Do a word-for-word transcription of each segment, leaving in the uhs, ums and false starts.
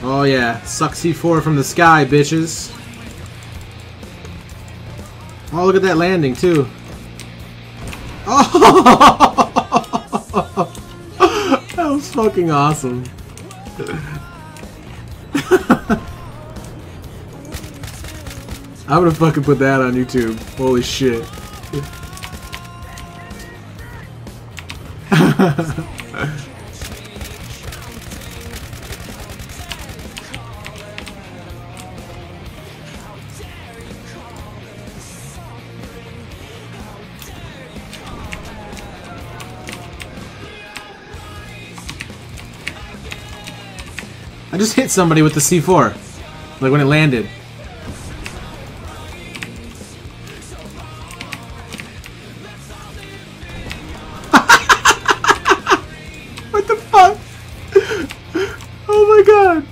Oh yeah, suck C four from the sky, bitches. Oh, look at that landing too. Oh, that was fucking awesome. I'm gonna fucking put that on YouTube. Holy shit. I just hit somebody with the C four. Like when it landed. What the fuck? Oh my god.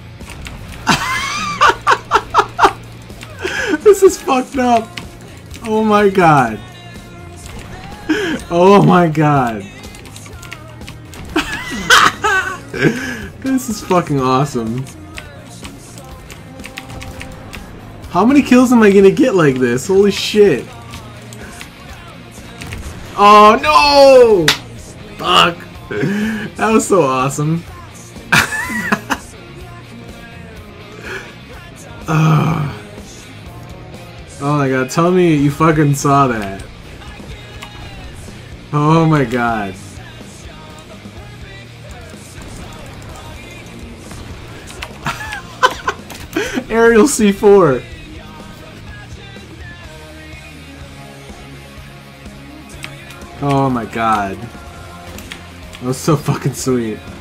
This is fucked up. Oh my god. Oh my god. This is fucking awesome. How many kills am I gonna get like this? Holy shit. Oh no! Fuck. That was so awesome. Oh. Oh my god, tell me you fucking saw that. Oh my god. Aerial C four. Oh my god. That was so fucking sweet.